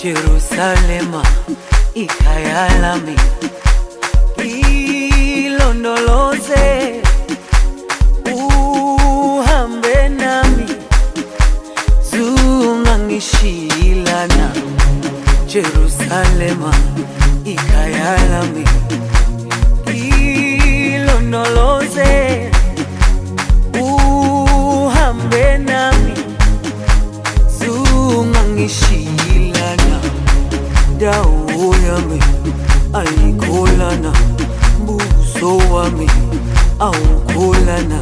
Jerusalema ikhaya lami, ilondoloze uhambe nami, zungangishilana. Jerusalema ikhaya lami, ilondoloze uhambe nami, zungangishilana. Dawo yami ayikholana, buso wami awukholana.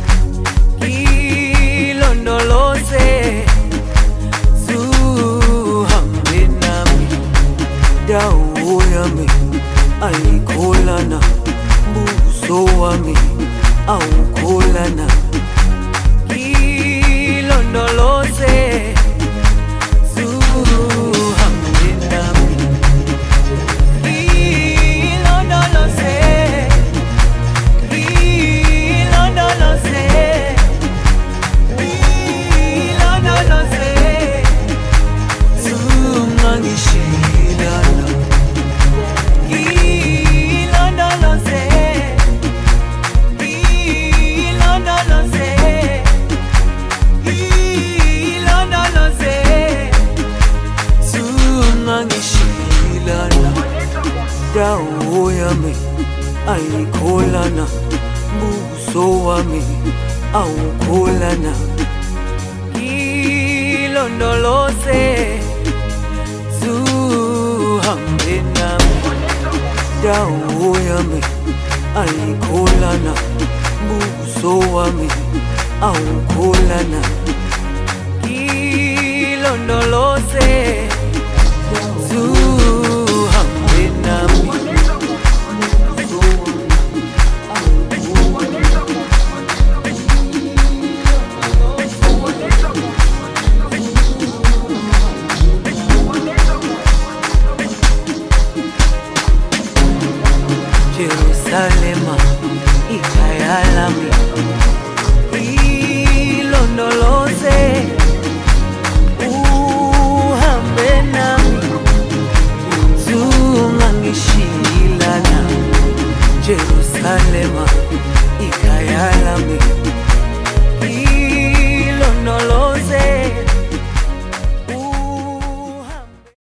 Ilondoloze zuhambe nami. Dawo yami ayikholana, buso wami awukholana. Ilondoloze dawo yami ayikholana, buso wami awukholana. Ilondoloze zuhambe nami. Dawo yami ayikholana, buso wami awukholana. Ilondoloze